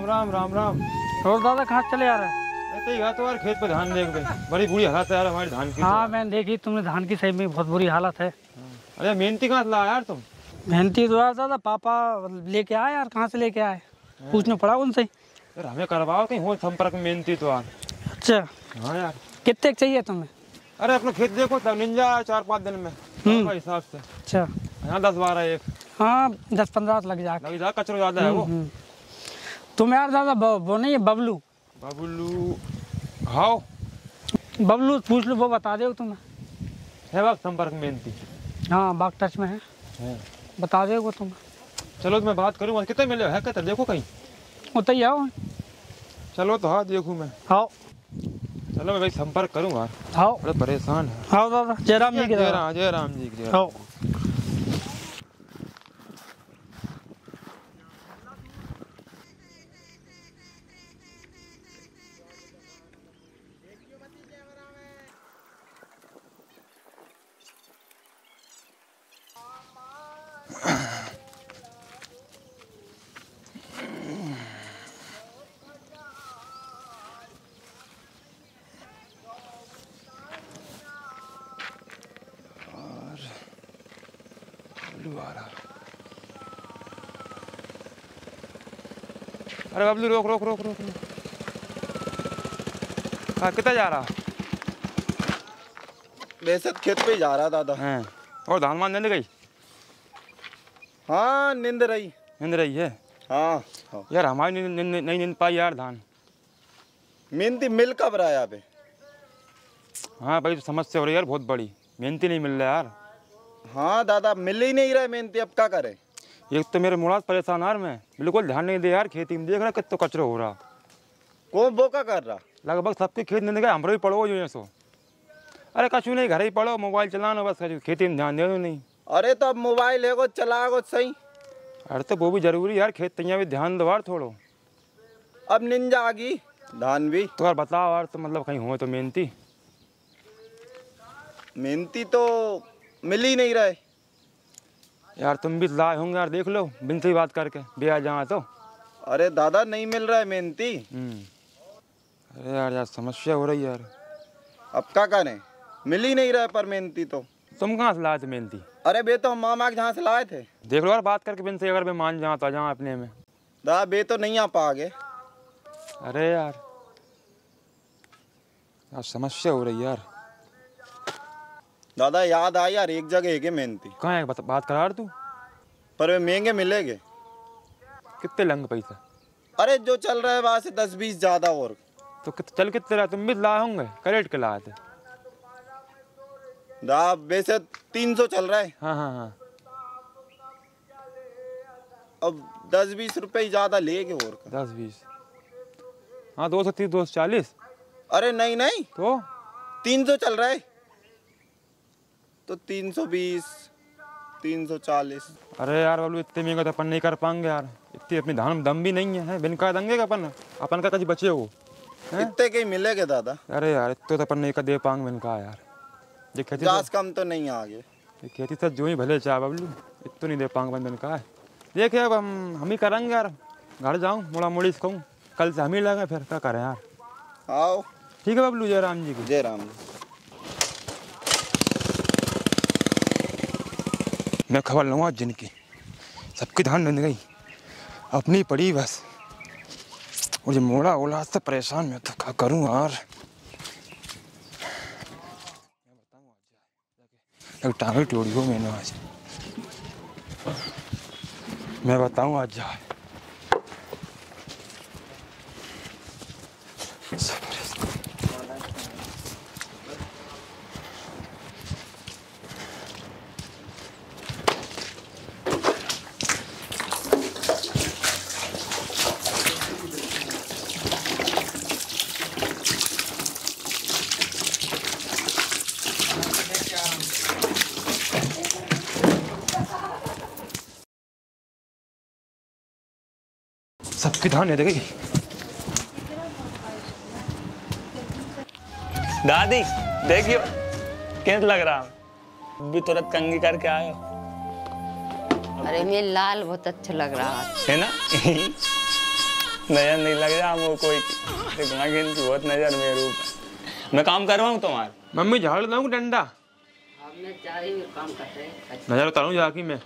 राम राम राम राम। और दादा कहाँ चले आ रहे हैं? ऐसे ही तो यार खेत पे धान देख पे बड़ी बुरी हालत है यार हमारी धान की। हाँ मैंने देखी, तुमने धान की सही में बहुत बुरी हालत है। अरे मेहनती कहाँ से लाया यार तुम? मेहनती तो यार दादा पापा लेके आए यार, कहाँ से लेके आए पूछना पड़ा उनसे। यार हमें करवाओ कहीं हो संपर्क में मेहनती तो यार। अच्छा हाँ यार। कितने चाहिए तुम्हें? अरे अपना खेत देखो तब निंजा 4-5 दिन में हिसाब से। अच्छा यहाँ 10-12 एक। हाँ 10-15 लग जाए। लग जा, कचरा ज्यादा है वो। तुम यार दादा वो नहीं है बबलू? बबलू हाँ बबलू पूछ लो, वो बता दे तुम्हें। है वक्त संपर्क में मेहनती। हाँ बाग टच में है, बता देगा तुम्हें। चलो तो मैं बात करूँगा। कितने मिले है कहते देखो कहीं। उतर ही आओ। चलो तो हाँ देखूँ मैं। आओ चलो मैं भाई संपर्क करूँगा। आओ बड़े परेशान है। आओ दादा। जयराम जी की जय राम जी की। आओ। अरे बबलू रोक रोक रोक रोक रोक। हाँ कितना जा रहा? वैसे खेत पे ही जा रहा दादा। हैं और धान मान नींद गई? हाँ नींद रही। नींद रही है? हाँ यार हमारी नहीं नींद पाई यार धान। मेहनती मिल कब रहा है यहाँ पे? हाँ भाई तो समस्या हो रही है यार बहुत बड़ी। मेहनती नहीं मिल रहा यार। हाँ दादा मिल ही नहीं रहा है मेहनती, अब क्या करे? एक तो मेरे मुराद परेशान यार, मैं बिल्कुल ध्यान नहीं दे यार खेती में। देख रहा कितना कचरा हो रहा। कौन बोका कर रहा? लगभग सबके खेत नींद गए, हमारे भी पढ़ो जो सो। अरे कछु नहीं, घर ही पढ़ो, मोबाइल चलाना बस, खेती में ध्यान दे दो नहीं। अरे तो अब मोबाइल है को चलाओ सही। अरे तो वो भी जरूरी यार, खेत तैयार भी ध्यान दो यार थोड़ो। अब निंजा आ गई धान भी। तो यार बताओ यार, तो मतलब कहीं हो तो मेहनती। मेहनती तो मिल ही नहीं रहे यार तुम भी लाए होंगे यार, देख लो बिन से ही बात करके बिया जहाँ तो। अरे दादा नहीं मिल रहा है मेहनती। अरे यार समस्या हो रही है यार। अब क्या करें, मिल ही नहीं रहा है पर मेहनती तो। तुम कहाँ से लाए थे मेहनती? अरे बे तो हम मामा के जहाँ से लाए थे। देख लो यार बात करके बिन से, अगर मैं मान जाता जहाँ अपने में। दादा बे तो नहीं आ पाओगे। अरे यार समस्या हो रही यार। दादा याद आ यार, एक जगह है के मेहनती। कहाँ है बात करा तू? पर वे महंगे मिलेंगे। कितने लंग पैसा? अरे जो चल रहा है वहाँ से 10-20 ज्यादा और। तो चल कितने रहा? तुम भी लाए होंगे, करेट के लाए थे। दा वैसे 300 चल रहा है। हाँ हाँ हाँ। अब 10-20 रुपए ज्यादा लेगे और का। 10-20 हाँ, 230 240। अरे नहीं नहीं तो 300 चल रहा है तो 320 340। अरे यार बोलो इतने महंगा तो अपन नहीं कर पाएंगे यार। इतनी अपनी धान में दम भी नहीं है, बिन का देंगे अपन का कहीं बचे हो। इतने के मिलेगे दादा? अरे यार इतने तो अपन नहीं का दे पाएंगे बिन का यार। ये खेती गाछ कम तो नहीं आगे। ये खेती से जो ही भले चाहे बबलू, इतना नहीं दे पाएंगे बिन का। देखिए अब हम ही करेंगे यार। घर जाऊँ मुड़ा मुड़ी से कहूँ, कल से हम ही लगे, फिर क्या करें यार। आओ ठीक है बबलू, जय राम जी की। जय राम जी। मैं खबर लूँगा जिनकी, सबकी धान बंद गई, अपनी पड़ी बस। मुझे मोड़ा ओला से परेशान, मैं तो क्या करूँ यार। टांगे टोड़ी हो मैंने आज। मैं बताऊँ आज जाए। सबकी धान है देखी। दादी देखियो कैसा लग रहा भी, तुरंत कंगी करके आयो। अरे मेरे लाल बहुत अच्छा लग रहा है ना। नजर नहीं लग जा वो कोई देखना कि इनकी बहुत नजर मेरे ऊपर। मैं काम करवाऊँ तुम्हारा? मम्मी झाड़ दूँ डंडा, नजर उतारूँ जाके मैं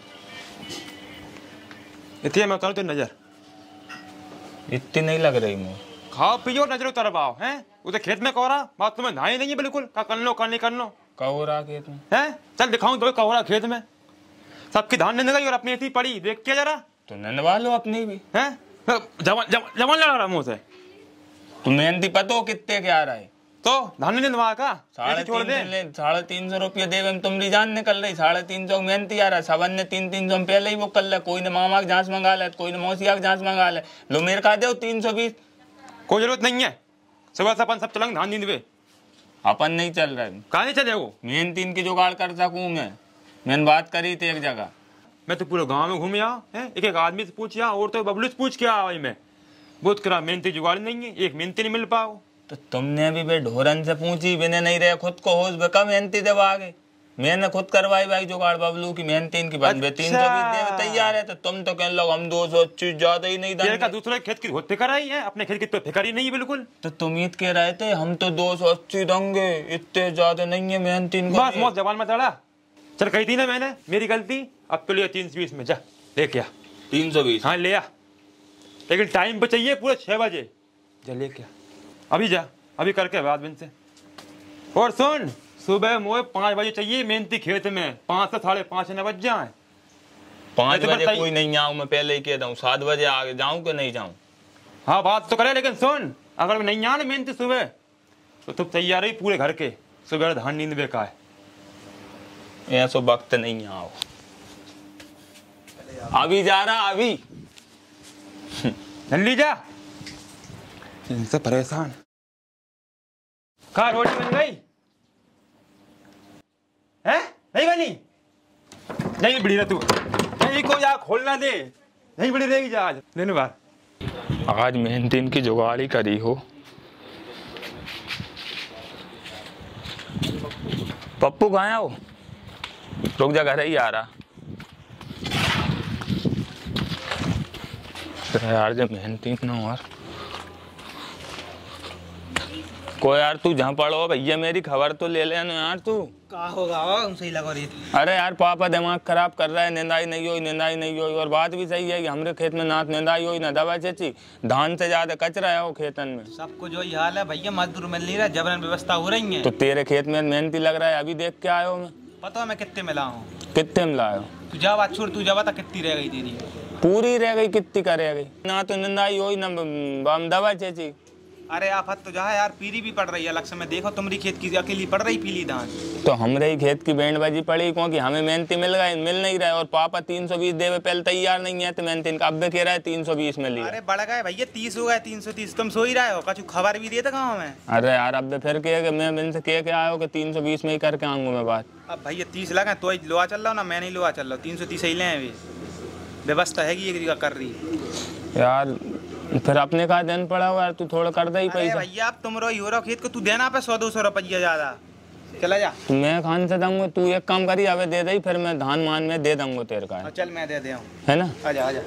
इतनी मैं उतारूँ तो नजर इतनी नहीं लग रही मुझे। खाओ पियो नजर उतरवाओ हैं। उधर खेत में कोहरा, बात तुम्हें ध्यान ही नहीं है बिल्कुल। का कर लो कर नहीं कर लो कौरा खेत में हैं। चल दिखाऊं तो कोहरा खेत में, सबकी धान नहीं गई और अपनी ऐसी पड़ी। देख के जरा तो ननवा लो अपनी भी हैं। जवान लड़ा रहा मुँह से। तुम मेहनती पता हो कितने के आ रहा है? तो धान नहीं नवा का छोड़ दे। 350 रुपया देवे में तुम जान निकल रही। 350 मेहनती आ रहा है। सबन ने 300 पहले ही वो कर ले। कोई ने मामा की जांच मंगा ले, कोई ने मौसिया की जांच मंगा ले। लो मेरे का दो 320। कोई जरूरत नहीं है। सुबह से अपन सब चलेंगे धान नींदवे। अपन नहीं चल रहा है। कहाँ नहीं चले वो? मेहनती इनकी जुगाड़ कर सकूं मैंने बात करी थी एक जगह। मैं तो पूरे गांव में घूम आओ है। एक एक आदमी से पूछ आओ और तो बबलू से पूछ के आओ। मैं बहुत करा मेहनती जुगाड़ नहीं है, एक मेहनती नहीं मिल पाओ। तो तुमने भी बे ढोरन से पूछी, बिने नहीं रहे खुद को होश बे कब मेहनती देव आगे। मैंने खुद करवाई भाई जुगाड़ बबलू की मेहनती इनकी बन बे 320 देवे तैयार है। तो तुम तो कहने लगे हम 280 ज्यादा ही नहीं देंगे। दूसरे खेत की होते कराई है, अपने खेत की तो फिक्र ही नहीं है बिल्कुल। तो तुम ईद कह रहे थे हम तो 280 देंगे, इतने ज्यादा नहीं है मेहनती इनको। बस मौत जवान में चढ़ा। चल कही थी ना मैंने, मेरी गलती। अब तो लिया 320 में, जा लेके आ 320। हाँ ले आ, लेकिन टाइम पे चाहिए पूरे 6 बजे। जा लेके आ अभी, जा अभी करके बाद में से। और सुन सुबह मोए 5 बजे चाहिए मेहनती खेत में। 5 से 5:30 न बज जाए। 5 बजे कोई नहीं आऊँ, मैं पहले ही कह दूँ। 7 बजे आगे जाऊँ कि नहीं जाऊँ? हाँ बात तो करे, लेकिन सुन अगर नहीं आना मेहनती सुबह तो तुम तैयार ही पूरे घर के। सुबह धान नींद बेका है। ऐसा वक्त नहीं आओ। अभी जा रहा अभी। जल्दी जा, इनसे परेशान। कहा रोटी बन गई है? नहीं बनी? नहीं बड़ी रह तू, नहीं को जा खोलना दे। नहीं बड़ी रहेगी जा आज दिन भर। आज मेहनती इनकी जुगाड़ ही करी हो। पप्पू कहाँ हो? रुक जा, घर ही आ रहा। यार जब मेहनती इतना यार कोई यार तू जहाँ पड़ो भैया मेरी खबर तो ले लेना यार। तू क्या होगा सही लगा रही। अरे यार पापा दिमाग खराब कर रहा है। निंदाई नहीं हुई, निंदाई नहीं हुई। और बात भी सही है कि हमारे खेत में ना निंदाई हुई ना दवा चेची। धान से ज्यादा कचरा है वो खेतन में। सबको जो हाल है भैया, मजदूर मिल नहीं रहा, जबरन व्यवस्था हो रही है। तो तेरे खेत में मेहनती लग रहा है, अभी देख के आयो मैं। पता है मैं कितने मिला हूँ? कितने में लायो? तू जा बात छोड़, तू जा बता कितनी रह गई तेरी? पूरी रह गई। कितनी का रह गई? ना तो निंदाई हुई ना दवा चेची। अरे आफत तो जहाँ यार पीरी भी पड़ रही है। लक्ष्य में देखो तुम्हारी खेत की अकेली पड़ रही पीली धान। तो हमरे ही खेत की बैंड बाजी पड़ी क्योंकि हमें मेहनती मिल नहीं रहा है। और पापा 320 देवे पहले तैयार नहीं है। तो मेहनती इनका अब कह रहा है 320 में लिया। अरे बढ़ गए भैया, 30 हो गए। 330 तुम सो ही रहे हो। कछु खबर भी देते गाँव में? अरे यार अब फिर कह मैं इनसे कह के आया कि 320 में ही करके आऊंगा मैं बात। अब भैया 30 लगा तो लोहा चल रहा हूँ ना, मैं नहीं लोहा चल रहा हूँ। 330 ही ले व्यवस्था है कि एक कर रही यार। फिर अपने का देन पड़ा हुआ यार, तू थोड़ा कर दे ही पैसा। भैया अब तुम रो ही हो रहा खेत को, तू देना पे 100-200 रुपया ज्यादा। चला जा। मैं खान से दूंगा, तू एक काम करी अबे दे दे, फिर मैं धान मान में दे दूंगा तेरे का। चल मैं दे दूँ, है ना? आजा आजा।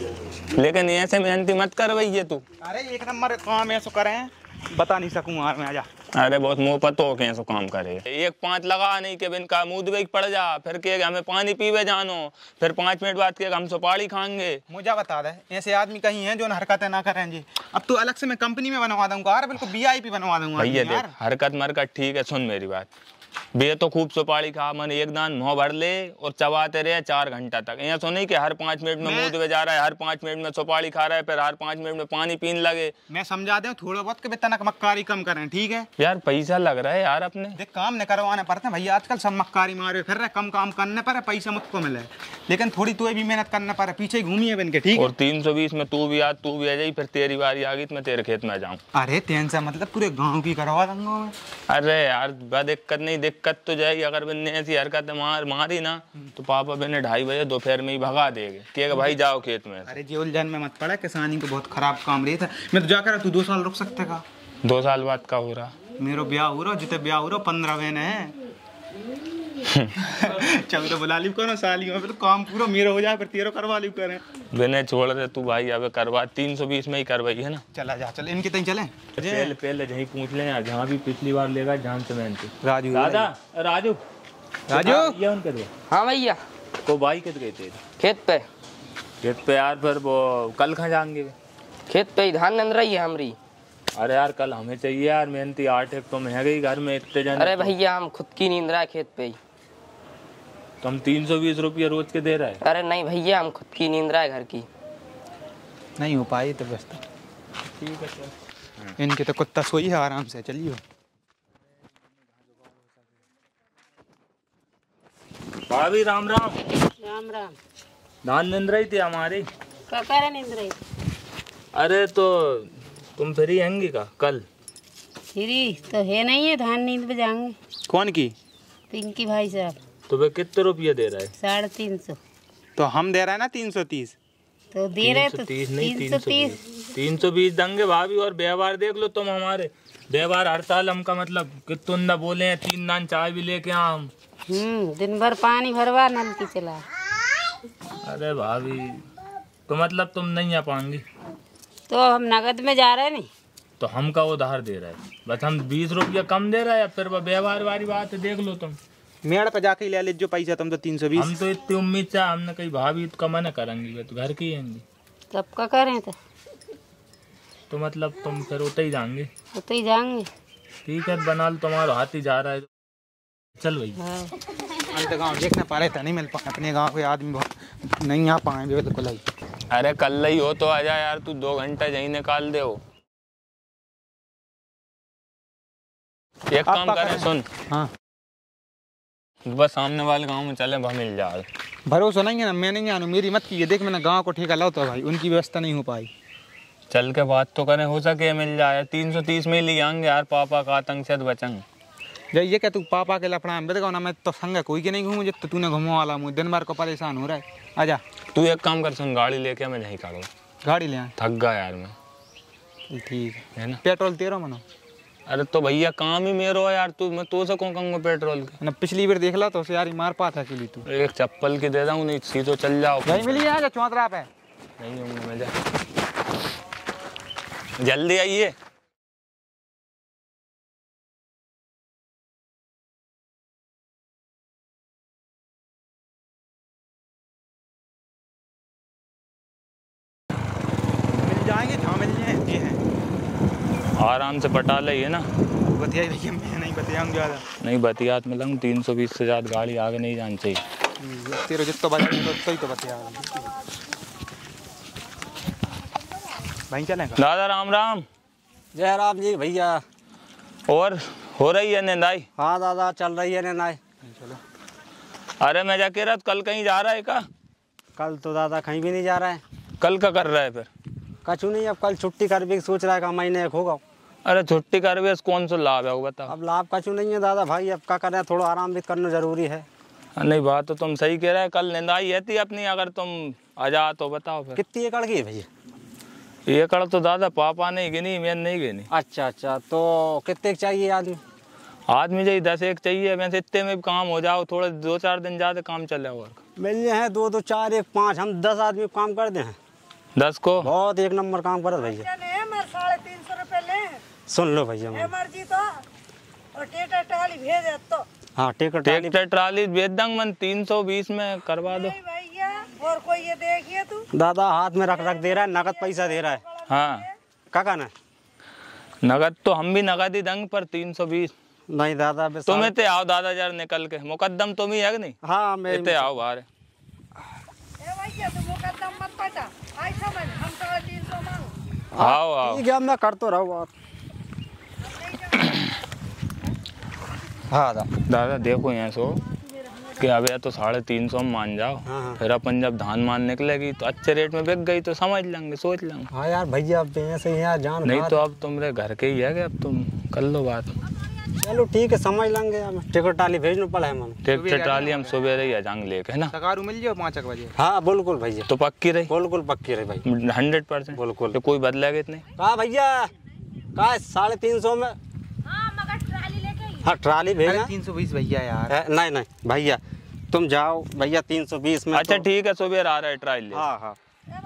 लेकिन ऐसे मेहनती मत कर भैया तू। अरे एक नंबर काम ऐसा करें बता नहीं सकूँ यार मैं। आजा। अरे बहुत मुँह पतो कैसे काम करे। 1-5 लगा नहीं के बिन का मुँह दुबई पड़ जा। फिर के हमें पानी पीवे जानो। फिर 5 मिनट बाद के हम सुपारी खाएंगे। मुझे बता दे ऐसे आदमी कहीं हैं जो हरकतें ना करें जी। अब तो अलग से मैं कंपनी में बनवा दूंगा यार, बिल्कुल VIP बनवा दूंगा भैया। देख हरकत मरकत ठीक है, सुन मेरी बात। बे तो खूब सुपारी खा, मन एक दान मुँह भर ले और चबाते रहे 4 घंटा तक। यहाँ तो नहीं कि हर 5 मिनट में मुँह दुबे जा रहा है, हर 5 मिनट में सुपारी खा रहा है, फिर हर 5 मिनट में पानी पीने लगे। मैं समझा दूं थोड़ा बहुत के तनक मक्कारी कम करें, ठीक है यार? पैसा लग रहा है यार अपने। देख काम नहीं करवाने पड़ते भैया, आजकल सब मक्कारी मारे फिर रहे। कम काम करने पर पैसा मुझको मिले, लेकिन थोड़ी तो भी मेहनत करना पड़े। पीछे घूमी है बन के, ठीक है? और 320 में तू भी आ जाई, फिर तेरी बारी आ गई तो मैं तेरे खेत में जाऊँ। अरे टेंशन मतलब पूरे गाँव की करवा दूंगा मैं। अरे यार दिक्कत नहीं, दिक्कत तो जाएगी। अगर बिन्ने ऐसी हरकत मारी ना तो पापा बिन्ने 2:30 बजे दोपहर में ही भगा देंगे कि भाई जाओ खेत में। अरे जी उलझन में मत पड़ा, किसानी को बहुत खराब काम रही था। मैं तो जाकर तू 2 साल रुक सकते का। 2 साल बाद का हो रहा? मेरा ब्याह हो रहा, जितने ब्याह हो रहा 15 महीने है। चल तो बुला ली करो साली में, फिर काम पूरा मेरा हो जाए, फिर तेरा करवा ली करें। बिना छोड़ दे तू भाई, अब करवा 320 में ही करवाई है ना। चला जा, चल इनके तहीं चलें। पहले यहीं पूछ लें यार, जहाँ भी पिछली बार लेगा जान सीमेंट। राजू राजू राजू ये उनके दो। हाँ भैया। को भाई कित गए थे? खेत पे यार, फिर वो कल कहाँ जाएंगे? खेत पे ही धान नंद रही है हमारी। अरे यार कल हमें चाहिए यार, मेहनती 8 एक तो है गई घर में इतने जन। अरे भैया हम खुद की नींद रहा है खेत पे ही। तुम 320 रुपये रोज के दे रहे हैं? अरे नहीं भैया, हम खुद की नींद रहा है घर की। नहीं हो पाई तो बस ठीक है सर। इनके तो कुत्ता सोई है आराम से, चलिए। भाभी राम राम। राम राम। धान निंद रही थी हमारी। क्या कह रहे नींद रही? अरे तो तुम फ्री होंगी का कल? फ्री तो है नहीं है, धान नींद पे जाएंगे। कौन की? पिंकी भाई साहब। तो वे कितने रुपये दे रहा है? 350। तो हम दे रहे हैं ना 330। तो दे रहे तो 330 320 देंगे भाभी। और व्यवहार देख लो तुम हमारे, व्यवहार हर साल हमका मतलब कितना बोले हैं, 3 दान चाय भी लेके आ हम। दिन भर पानी भरवा, नल की चला। अरे भाभी तो मतलब तुम नहीं आ पाएंगी? तो हम नगद में जा रहे हैं। नहीं तो हमका उधार दे रहा है, बस हम 20 रुपया कम दे रहा है। फिर वो व्यवहार वाली बात है, देख लो तुम। मेड़ पे जाके ले लीजिए पैसा, तुम तो 320। हम तो इतनी उम्मीद चाह, हमने कहीं भाभी तो कमा न करेंगी, वे तो घर की आएंगी। कब का करें तो मतलब तुम फिर उतर ही जाएंगे? उतर ही जाएंगे। ठीक है, बना लो, तुम्हारा हाथ ही जा रहा है। चल भाई। अंत गाँव देखना पा रहे था, नहीं मिल पाए अपने गाँव के आदमी, बहुत नहीं आ पाए बिल्कुल ही। अरे कल ही हो तो आजा यार, तू 2 घंटा यहीं निकाल दे हो। एक काम करें, सुन। हाँ बस सामने वाले गांव में चले, वहाँ मिल जाए। भरोसा नहीं है ना, मैं नहीं जानू, मेरी मत की देख, मैंने गांव को ठेका लो तो भाई उनकी व्यवस्था नहीं हो पाई। चल के बात तो करें, हो सके मिल जाए। 330 में ले आएंगे यार, पापा का आतंक से बचेंगे। ये क्या तू पापा के लफड़ा में बताओ ना, मैं तो संग कोई के नहीं घूमू जब तो तूने घूमो वाला मुँह दिन भर को परेशान हो रहा है। आजा तू एक काम कर, सुन, गाड़ी लेके मैं यहीं खड़ा हूँ। गाड़ी ले आए, थक गया यार मैं। ठीक है ना? पेट्रोल तेरा मनो। अरे तो भैया काम ही मेरा है यार, तू मैं तो से कौन कहूँगा पेट्रोल के ना पिछली बार देख ला तो यार मार पाता अकेली तू। एक चप्पल की दे दूँ, नहीं सीधो चल जाओ। नहीं मिली आजा चौतरा पे। नहीं होंगे मैं, जा जल्दी आइए। मिल जाएंगे जहाँ मिल जाए ये है। आराम से पटा ले, है ना? बतिया भैया, मैं नहीं बतियाऊँ ज़्यादा। नहीं बतियात मिलूँ, 320 से ज़्यादा गाड़ी आगे नहीं जानी चाहिए। तेरे जितना बजा तो ही तो बतिया भाई। चलेगा दादा राम राम। जय राम जी भैया। और हो रही है निंदाई? हाँ दादा चल रही है निंदाई। अरे मैं जा कह रहा कल कहीं जा रहा है का? कल तो दादा कहीं भी नहीं जा रहा है। कल का कर रहा है फिर? कछु नहीं, अब कल छुट्टी कर भी सोच रहा है, का महीने एक होगा। अरे छुट्टी कर भी कौन सा लाभ है वो बताओ। अब लाभ कछु नहीं है दादा भाई, अब क्या करें, थोड़ा आराम भी करना जरूरी है। नहीं बात तो तुम सही कह रहे हैं, कल निंदाई है थी अपनी, अगर तुम आ जा तो बताओ फिर। कितनी एकड़ की है भैया? एकड़ तो दादा पापा नहीं गिनी, मैं नहीं गिनी। अच्छा अच्छा, तो कितने चाहिए आदमी? आदमी चाहिए 10 एक चाहिए, वैसे इतने में भी काम हो जाओ, थोड़े 2-4 दिन ज़्यादा काम चले और मिल जाए 2 2 4 1 5, हम 10 आदमी काम कर दे हैं। 10 को बहुत एक नंबर काम कर भैया। 350 रुपए ले। सुन लो भैया, मर्जी तो और टेटर ट्राली भेज तो। हाँ टेकर ट्रैक्टर ट्राली भेज दूंगा मैं, 320 में करवा दो भैया। और कोई ये देखिए तू दादा हाथ में रख रख दे रहा है, नगद पैसा दे रहा है। हाँ क्या कहना? नगद तो हम भी नगद ही देंगे, पर 320 नहीं दादा तुम इतने आओ दादा जरा निकल के, मुकद्दम तुम ही है कि नहीं? हाँ मैं इतने आओ बाहर। भैया, तू मुकद्दम मत पटा। आई समझ, हम 350 मांगो। आओ आओ। ठीक है, मैं कर तो रहा हूँ बात। हाँ दादा देखो यहाँ सो कि अब या तो 350 में मान जाओ। हाँ। फिर अपन जब धान मान निकलेगी तो अच्छे रेट में बिक गई तो समझ लेंगे, सोच लेंगे। हाँ यार भैया, अब ऐसे ही यार जान नहीं तो अब तुम्हारे घर के ही है कि अब तुम कर लो बात। चलो ठीक है, समझ लेंगे। टिकट टाली भेजना पड़ा है मन। ट्रैक्टर ट्राली हम सुबह रही है जांग लेके, है ना? सकारू मिल जाओ 5 बजे। हाँ बिल्कुल भैया, तो पक्की रही? बिल्कुल पक्की रही भाई, 100%। बिल्कुल। तो कोई बदलेगा इतने? कहा भैया, कहा 350 में? हाँ ट्राली अरे भेजना। 320 भैया यार। नहीं नहीं भैया तुम जाओ भैया 320 में। अच्छा ठीक है, सुबह आ रहा है ट्रायल ले। हाँ हाँ।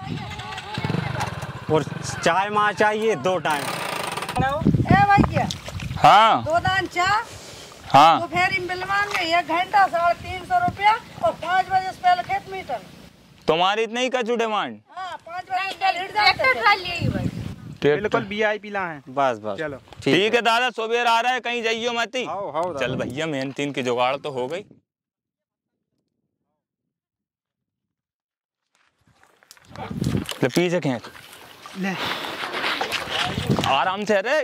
और चाय माँ चाहिए 2 टाइम। ए भैया हाँ 2 दान चाह हाँ तो फेरी मिलवाएंगे 1 घंटा 350 रुपया और 5 बजे से पहले खेत मीटर। तुम्हारी इतनी कचू डिमांड? हाँ 5 बजे से पहले हिट जाते। बिल्कुल VIP ला है। बस बस चलो ठीक है दादा, सुबह आ रहा है, कहीं जाइयो मत ही। आओ आओ चल भैया, मेहनत की जुगाड़ तो हो गई। ले पीछे खींच ले। आराम से। अरे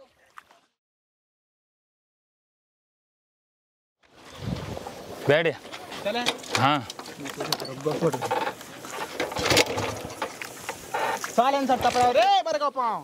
बैठ। चले। हाँ साइलेंसर टपड़ा रे बरगा पाँव।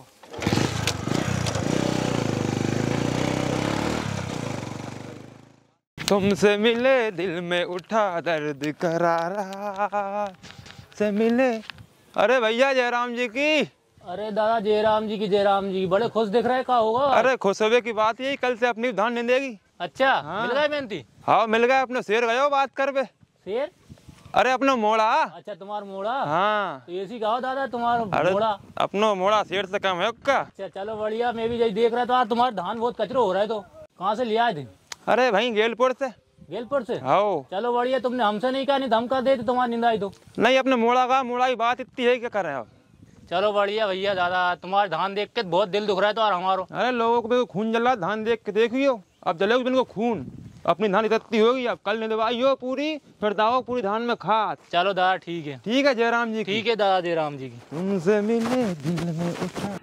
तुमसे मिले दिल में उठा दर्द करारा से मिले। अरे भैया जयराम जी की। अरे दादा जयराम जी की, जयराम जी बड़े खुश दिख रहे, क्या होगा? अरे खुश होने की बात यही, कल से अपनी धान नहीं देगी। अच्छा हाँ। मिल गए मेहनती? हाँ मिल गए, अपने शेर गयो बात कर पे। शेर? अरे अपना मोड़ा। अच्छा तुम्हारा मोड़ा। हाँ तो ऐसी कहो दादा तुम्हारा अरे मोड़ा। अपनो मोड़ा शेर से कम है उसका। अच्छा चलो बढ़िया, मैं भी यही देख रहा था तुम्हारा धान बहुत कचरो हो रहा है, तो कहाँ से ले आए थे? अरे भाई गेलपुर से। गेलपुर से? आओ। चलो बढ़िया, तुमने हमसे नहीं कहा, नहीं तो हम कर देते तुम्हारी नींद आई तो। नहीं अपने मोड़ा का, मोड़ा की बात इतनी है, क्या कर रहे हैं आप? चलो बढ़िया भैया, दादा तुम्हारा धान देख के बहुत दिल दुख रहा है तो हमारो। अरे लोगों को भी खून जल रहा, धान देख के देखियो। अब जले उनको खून, अपनी धान इतनी होगी, अब कल निदवाई हो पूरी, फिर दाओ पूरी धान में खाद। चलो दादा ठीक है। ठीक है जयराम जी की। ठीक है दादा जयराम जी की। तुमसे मिले दिल में उठा।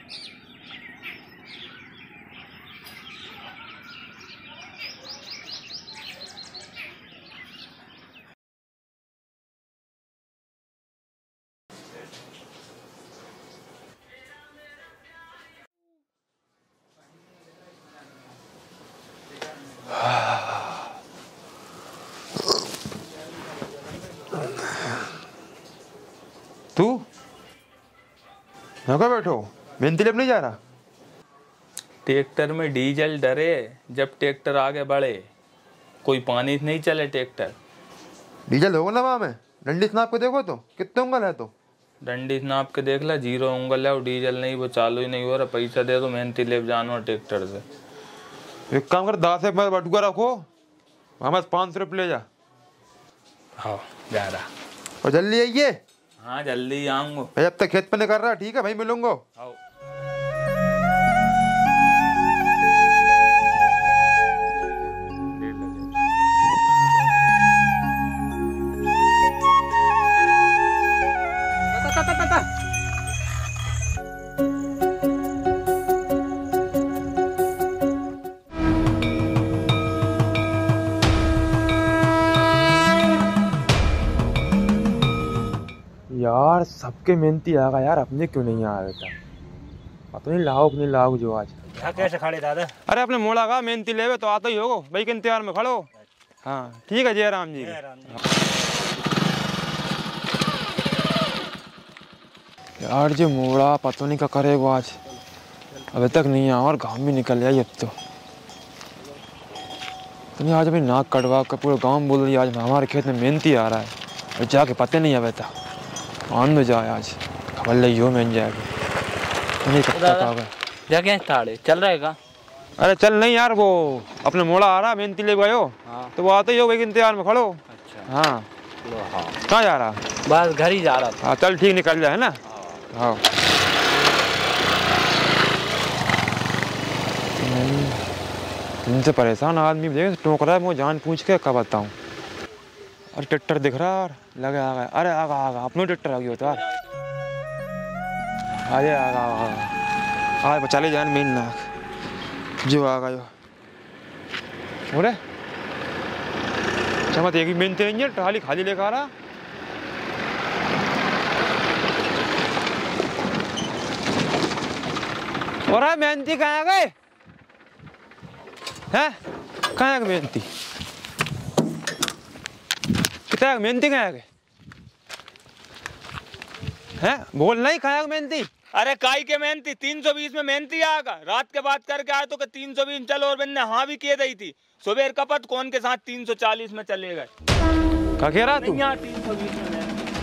तू यहाँ बैठो, मेहनती लेप नहीं जा रहा? ट्रैक्टर में डीजल डरे, जब ट्रैक्टर आगे बढ़े, कोई पानी नहीं चले ट्रैक्टर। डीजल होगा ना वहाँ में, डंडी नाप के देखो तो कितने उंगल है? तो डंडी नाप के देख ला, 0 उंगल है, और डीजल नहीं, वो चालू ही नहीं हो रहा। पैसा दे दो, मेहनती लेप जानो ट्रैक्टर से। एक काम कर, 10 एक बटुआ रखो, हमें 500 रुपये ले जा। हाँ जा रहा। और जल्दी आइए। हाँ जल्दी आऊंगा भाई, अब तक खेत पे नहीं कर रहा। ठीक है भाई, मिलूंगा। यार सबके मेहनती आ गया यार, अपने क्यों नहीं आया बेटा? पता नहीं लाओ नहीं लाओ जो आज। यहाँ कैसे खड़े दादा? अरे अपने मोड़ा का मेहनती लेवे तो आता ही होगो भाई के इंतजार में खड़ो। हाँ ठीक है जयराम जी। यार जो मोड़ा पता नहीं क्या करेगा आज, अभी तक नहीं आया और घाम भी निकल जाए अब तो। नहीं आज अभी नाक कटवा कर पूरे गांव बोल रही आज हमारे खेत में मेहनती आ रहा है, और जाके पता नहीं है था आन में जाए आज खबर लगी हो मैं जाएगी तो नहीं कब तक आ गए। जगह ताड़े चल रहेगा? अरे चल नहीं यार, वो अपने मोड़ा आ रहा मेहनती ले गए हो। हाँ। तो वो आते ही हो भाई इंतजार में खड़ो। अच्छा हाँ हाँ कहाँ जा रहा? बस घर ही जा रहा था। हाँ चल ठीक, निकल जाए ना। हाँ इनसे परेशान आदमी देख टोक रहा है, मैं जान पूछ के कब बताऊँ। अरे ट्रैक्टर दिख रहा है, लगे आ गए। अरे आगा आगा अपनो ट्रैक्टर आ गया तो यार, अरे आगा आगा आज चले जाए मेन नाक जो आ गयो। बोले चमत एक ही मेन नहीं है, ट्राली खाली लेकर आ रहा। और मेहनती कहाँ गए हैं? कहाँ गए मेहनती? कितना मेहनती कहाँ गए हैं? बोल नहीं कहाँ मेहनती? अरे काई के मेहनती 320 में मेहनती आगा। रात के बात करके आए तो 320 चलो और मैंने हाँ भी किए दी थी। सुबह कपत कौन के साथ 340 में चले गए। क्या कह रहा तू? 320 में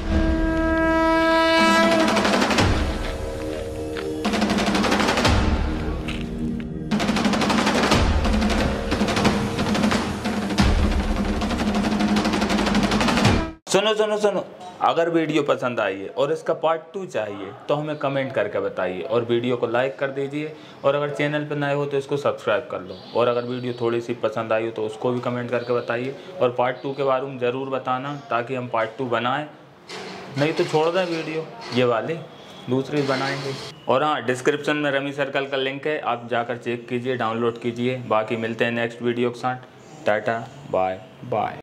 सुनो सुनो सुनो, अगर वीडियो पसंद आई है और इसका पार्ट 2 चाहिए तो हमें कमेंट करके बताइए और वीडियो को लाइक कर दीजिए। और अगर चैनल पर नए हो तो इसको सब्सक्राइब कर लो। और अगर वीडियो थोड़ी सी पसंद आई हो तो उसको भी कमेंट करके बताइए और पार्ट 2 के बारे में ज़रूर बताना ताकि हम पार्ट 2 बनाएं। नहीं तो छोड़ दें वीडियो, ये वाली दूसरी बनाएंगे। और हाँ, डिस्क्रिप्शन में रमी सर्कल का लिंक है, आप जाकर चेक कीजिए, डाउनलोड कीजिए। बाकी मिलते हैं नेक्स्ट वीडियो के साथ। Tata bye bye.